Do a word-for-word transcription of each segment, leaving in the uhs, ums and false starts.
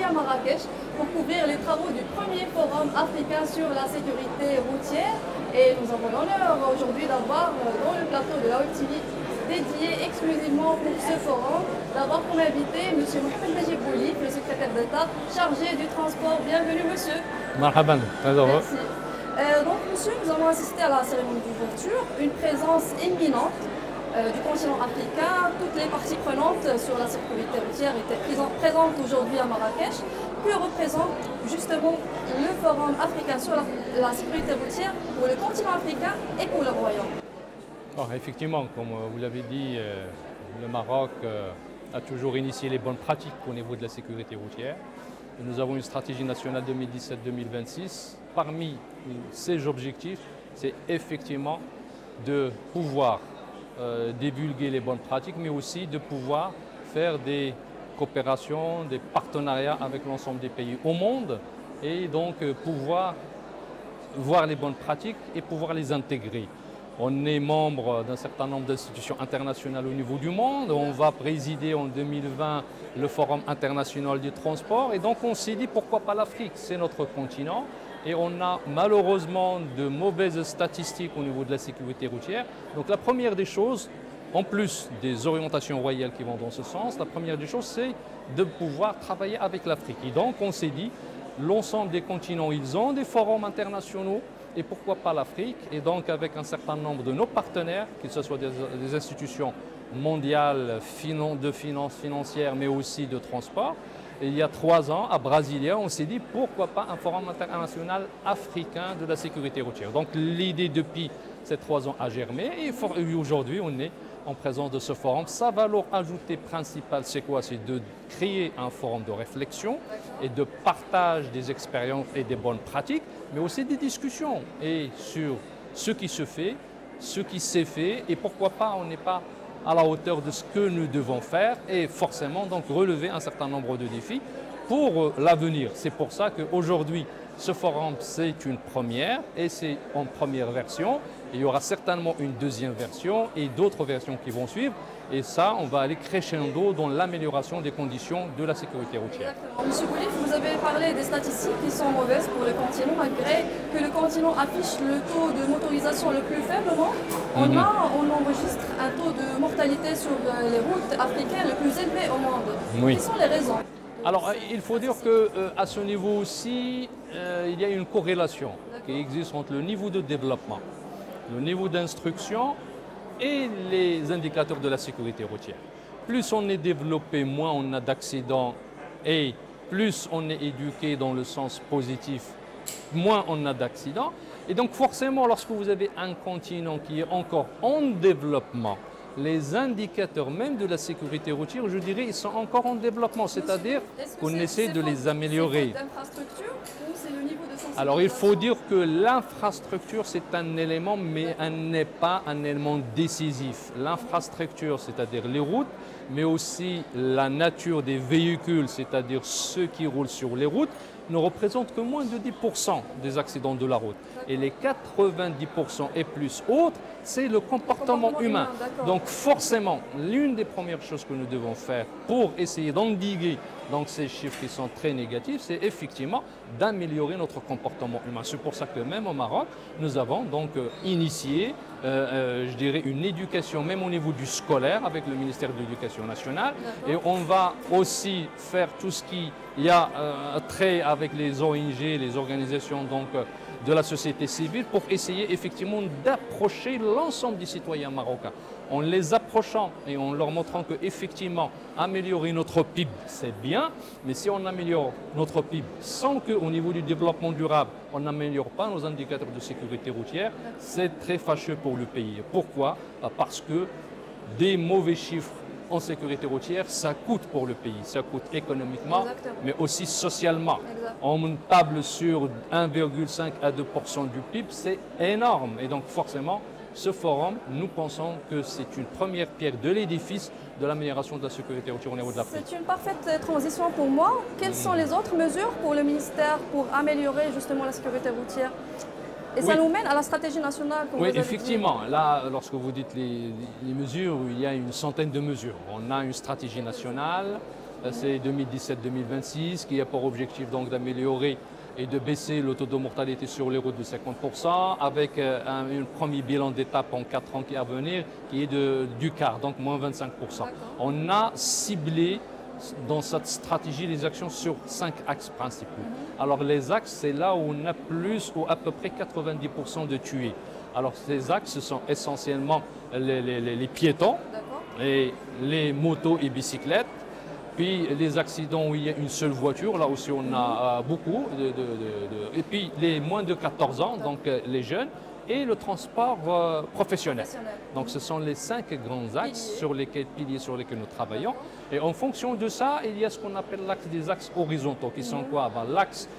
à Marrakech pour couvrir les travaux du premier forum africain sur la sécurité routière. Et nous avons l'honneur aujourd'hui d'avoir dans le plateau de la Web T V dédié exclusivement pour ce forum, d'avoir comme invité M. Mohamed Najib Boulif, le secrétaire d'État chargé du transport. Bienvenue monsieur. Marhaban, très heureux. Merci. Euh, donc monsieur, nous avons assisté à la cérémonie d'ouverture, une présence imminente euh, du continent africain. Toutes les parties prenantes sur la sécurité routière étaient présentes aujourd'hui à Marrakech. Que représente justement le forum africain sur la, la sécurité routière pour le continent africain et pour le Royaume? Bon, effectivement, comme vous l'avez dit, euh, le Maroc euh, a toujours initié les bonnes pratiques au niveau de la sécurité routière. Et nous avons une stratégie nationale deux mille dix-sept deux mille vingt-six. Parmi ces objectifs, c'est effectivement de pouvoir euh, divulguer les bonnes pratiques, mais aussi de pouvoir faire des coopérations, des partenariats avec l'ensemble des pays au monde et donc euh, pouvoir voir les bonnes pratiques et pouvoir les intégrer. On est membre d'un certain nombre d'institutions internationales au niveau du monde. On va présider en deux mille vingt le Forum international du transport. Et donc on s'est dit pourquoi pas l'Afrique, c'est notre continent. Et on a malheureusement de mauvaises statistiques au niveau de la sécurité routière. Donc la première des choses, en plus des orientations royales qui vont dans ce sens, la première des choses c'est de pouvoir travailler avec l'Afrique. Et donc on s'est dit, l'ensemble des continents, ils ont des forums internationaux. Et pourquoi pas l'Afrique? Et donc avec un certain nombre de nos partenaires, que ce soit des, des institutions mondiales de finances financières, mais aussi de transport. Et il y a trois ans, à Brasilia, on s'est dit pourquoi pas un forum international africain de la sécurité routière. Donc l'idée depuis ces trois ans a germé et aujourd'hui on est en présence de ce forum. Sa valeur ajoutée principale, c'est quoi? C'est de créer un forum de réflexion et de partage des expériences et des bonnes pratiques, mais aussi des discussions et sur ce qui se fait, ce qui s'est fait et pourquoi pas on n'est pas à la hauteur de ce que nous devons faire et forcément donc relever un certain nombre de défis pour l'avenir. C'est pour ça qu'aujourd'hui, ce forum, c'est une première et c'est en première version. Il y aura certainement une deuxième version et d'autres versions qui vont suivre. Et ça, on va aller crescendo dans l'amélioration des conditions de la sécurité routière. Exactement. Monsieur Boulif, vous avez parlé des statistiques qui sont mauvaises pour le continent, malgré que le continent affiche le taux de motorisation le plus faible, non? On, Mm-hmm. a, on enregistre un taux de mortalité sur les routes africaines le plus élevé au monde. Oui. Quelles sont les raisons? Alors, il faut dire qu'à euh, ce niveau aussi, euh, il y a une corrélation qui existe entre le niveau de développement, le niveau d'instruction et les indicateurs de la sécurité routière. Plus on est développé, moins on a d'accidents et plus on est éduqué dans le sens positif, moins on a d'accidents. Et donc forcément, lorsque vous avez un continent qui est encore en développement, les indicateurs même de la sécurité routière, je dirais, ils sont encore en développement, c'est-à-dire qu'on essaie de les améliorer. Alors il faut dire que l'infrastructure, c'est un élément, mais elle n'est pas un élément décisif. L'infrastructure, c'est-à-dire les routes, mais aussi la nature des véhicules, c'est-à-dire ceux qui roulent sur les routes, ne représentent que moins de dix pour cent des accidents de la route. Et les quatre-vingt-dix pour cent et plus autres, c'est le comportement, comportement humain. humain Donc forcément, l'une des premières choses que nous devons faire pour essayer d'endiguer donc, ces chiffres qui sont très négatifs, c'est effectivement d'améliorer notre comportement humain. C'est pour ça que même au Maroc, nous avons donc euh, initié, euh, euh, je dirais, une éducation, même au niveau du scolaire, avec le ministère de l'Éducation nationale. Et on va aussi faire tout ce qui y a euh, trait avec les O N G, les organisations donc, euh, de la société civile, pour essayer effectivement d'approcher l'ensemble des citoyens marocains. En les approchant et en leur montrant qu'effectivement, améliorer notre P I B, c'est bien, mais si on améliore notre P I B sans qu'au niveau du développement durable, on n'améliore pas nos indicateurs de sécurité routière, c'est très fâcheux pour le pays. Pourquoi? Parce que des mauvais chiffres en sécurité routière, ça coûte pour le pays. Ça coûte économiquement, Exactement. mais aussi socialement. Exactement. On table sur un virgule cinq à deux pour cent du P I B, c'est énorme. Et donc forcément, ce forum, nous pensons que c'est une première pierre de l'édifice de l'amélioration de la sécurité routière au niveau de l'Afrique. C'est une parfaite transition pour moi. Quelles sont les autres mesures pour le ministère pour améliorer justement la sécurité routière? Et ça oui. nous mène à la stratégie nationale. Oui, effectivement. Dit. Là, lorsque vous dites les, les mesures, il y a une centaine de mesures. On a une stratégie nationale c'est deux mille dix-sept deux mille vingt-six, qui a pour objectif donc d'améliorer et de baisser le taux de mortalité sur les routes de cinquante pour cent, avec un, un premier bilan d'étape en quatre ans qui est à venir, qui est de, du quart, donc moins vingt-cinq pour cent. On a ciblé dans cette stratégie les actions sur cinq axes principaux. Mm-hmm. Alors les axes, c'est là où on a plus ou à peu près quatre-vingt-dix pour cent de tués. Alors ces axes, ce sont essentiellement les, les, les piétons, et les motos et bicyclettes, puis les accidents où il y a une seule voiture, là aussi on a beaucoup, de, de, de, de, et puis les moins de quatorze ans, donc les jeunes, et le transport euh, professionnel. Donc ce sont les cinq grands axes piliers. sur lesquels, piliers sur lesquels nous travaillons. Et en fonction de ça, il y a ce qu'on appelle l'axe des axes horizontaux, qui sont quoi? Ben, l'axe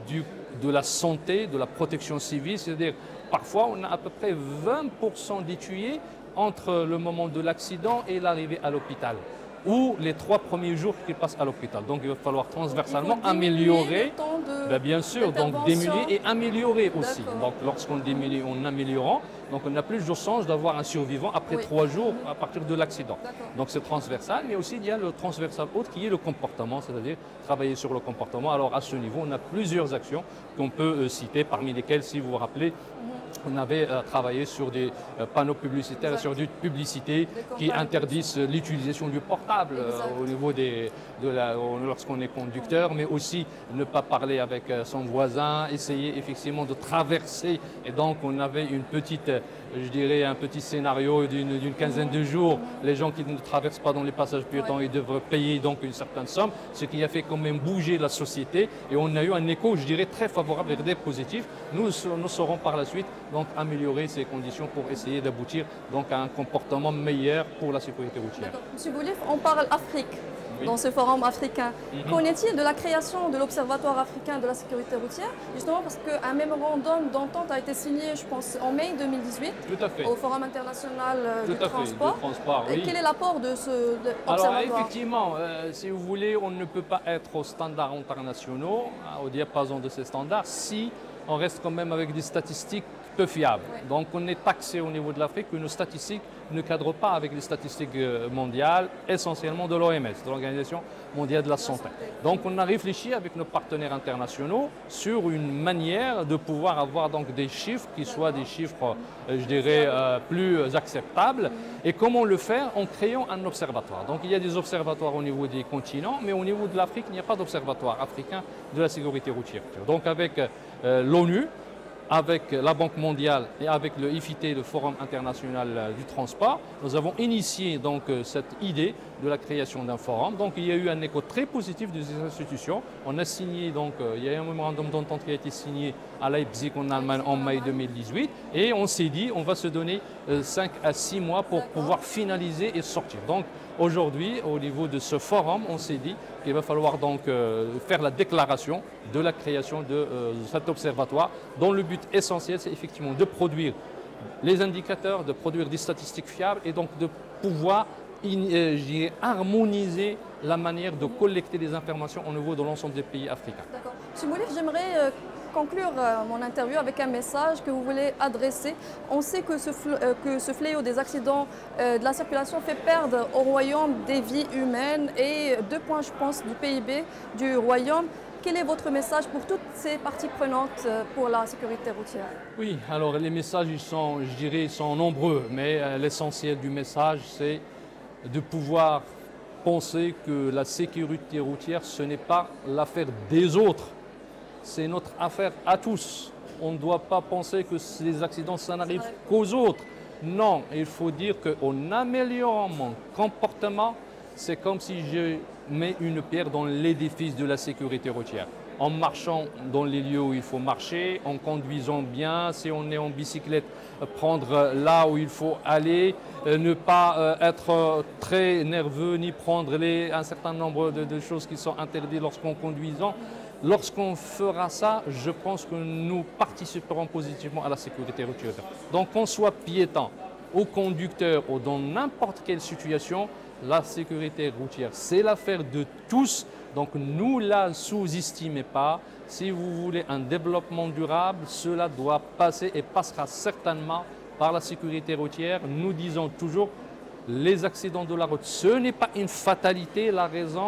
de la santé, de la protection civile, c'est-à-dire parfois on a à peu près vingt pour cent des tués entre le moment de l'accident et l'arrivée à l'hôpital, ou les trois premiers jours qu'ils passent à l'hôpital. Donc il va falloir transversalement améliorer, ben, bien sûr, donc diminuer et améliorer aussi. Donc lorsqu'on diminue, on améliorant, donc on a plus de chances d'avoir un survivant après oui. trois jours à partir de l'accident. Donc c'est transversal, mais aussi il y a le transversal autre qui est le comportement, c'est-à-dire travailler sur le comportement. Alors à ce niveau, on a plusieurs actions qu'on peut euh, citer, parmi lesquelles, si vous vous rappelez, mm-hmm. on avait euh, travaillé sur des euh, panneaux publicitaires, exact. sur des publicités qui interdisent euh, l'utilisation du portable euh, au niveau des, de la, lorsqu'on est conducteur, mais aussi ne pas parler avec euh, son voisin, essayer effectivement de traverser. Et donc on avait une petite, euh, je dirais un petit scénario d'une, d'une quinzaine de jours. Les gens qui ne traversent pas dans les passages piétons, ouais. ils devraient payer donc une certaine somme, ce qui a fait quand même bouger la société. Et on a eu un écho, je dirais, très favorable et très positif. Nous, nous saurons par la suite donc améliorer ces conditions pour essayer d'aboutir donc à un comportement meilleur pour la sécurité routière. Monsieur Boulif, on parle Afrique. Oui. Dans ce forum africain. Mm-hmm. Qu'en est-il de la création de l'Observatoire africain de la sécurité routière? Justement parce qu'un mémorandum d'entente a été signé, je pense, en mai deux mille dix-huit Tout à fait. au Forum international du Tout à transport. Fait, transport oui. Et quel est l'apport de ce de observatoire? Alors effectivement, euh, si vous voulez, on ne peut pas être aux standards internationaux, au diapason de ces standards, si on reste quand même avec des statistiques peu fiables. Oui. Donc on est taxé au niveau de l'Afrique que nos statistiques ne cadrent pas avec les statistiques mondiales, essentiellement de l'O M S, de l'Organisation mondiale de la santé. Donc on a réfléchi avec nos partenaires internationaux sur une manière de pouvoir avoir donc des chiffres qui soient des chiffres, je dirais, euh, plus acceptables. Et comment le faire? En créant un observatoire. Donc il y a des observatoires au niveau des continents, mais au niveau de l'Afrique, il n'y a pas d'observatoire africain de la sécurité routière. Donc avec euh, l'ONU, avec la Banque mondiale et avec le I F I T, le Forum international du transport, nous avons initié donc cette idée de la création d'un forum. Donc il y a eu un écho très positif de ces institutions. On a signé donc, il y a eu un mémorandum d'entente qui a été signé à Leipzig en Allemagne en mai deux mille dix-huit et on s'est dit on va se donner cinq à six mois pour pouvoir finaliser et sortir. Donc aujourd'hui, au niveau de ce forum, on s'est dit qu'il va falloir donc euh, faire la déclaration de la création de euh, cet observatoire, dont le but essentiel, c'est effectivement de produire les indicateurs, de produire des statistiques fiables et donc de pouvoir in, euh, harmoniser la manière de collecter des informations au niveau de l'ensemble des pays africains. D'accord. Monsieur Moulif, j'aimerais euh, conclure euh, mon interview avec un message que vous voulez adresser. On sait que ce, euh, que ce fléau des accidents euh, de la circulation fait perdre au Royaume des vies humaines et deux points, je pense, du P I B du Royaume. Quel est votre message pour toutes ces parties prenantes pour la sécurité routière? Oui, alors les messages, ils sont, je dirais, ils sont nombreux, mais euh, l'essentiel du message, c'est de pouvoir penser que la sécurité routière, ce n'est pas l'affaire des autres, c'est notre affaire à tous. On ne doit pas penser que les accidents, ça n'arrive qu'aux autres. Non, il faut dire qu'en améliorant mon comportement, c'est comme si je mets une pierre dans l'édifice de la sécurité routière. En marchant dans les lieux où il faut marcher, en conduisant bien, si on est en bicyclette, prendre là où il faut aller, ne pas être très nerveux ni prendre les, un certain nombre de, de choses qui sont interdites lorsqu'on conduisant. Lorsqu'on fera ça, je pense que nous participerons positivement à la sécurité routière. Donc qu'on soit piéton ou conducteur ou dans n'importe quelle situation, la sécurité routière, c'est l'affaire de tous. Donc ne la sous-estimez pas. Si vous voulez un développement durable, cela doit passer et passera certainement par la sécurité routière. Nous disons toujours, les accidents de la route, ce n'est pas une fatalité. La raison,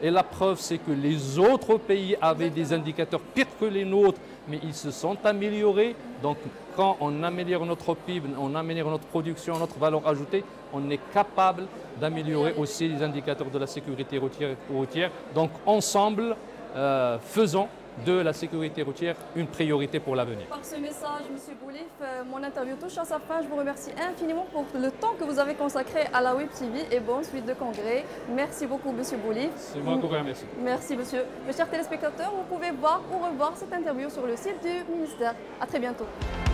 Et la preuve, c'est que les autres pays avaient des indicateurs pires que les nôtres, mais ils se sont améliorés. Donc, quand on améliore notre P I B, on améliore notre production, notre valeur ajoutée, on est capable d'améliorer aussi les indicateurs de la sécurité routière. routière. Donc, ensemble, euh, faisons de la sécurité routière une priorité pour l'avenir. Par ce message, M. Boulif, euh, mon interview touche à sa fin. Je vous remercie infiniment pour le temps que vous avez consacré à la Web T V et bonne suite de congrès. Merci beaucoup, M. Boulif. C'est moi qui vous remercie. Merci, monsieur. Mes chers téléspectateurs, vous pouvez voir ou revoir cette interview sur le site du ministère. À très bientôt.